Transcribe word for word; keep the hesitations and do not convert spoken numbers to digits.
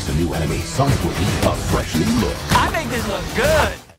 face a new enemy, Sonic will eat a fresh new look. I make this look good.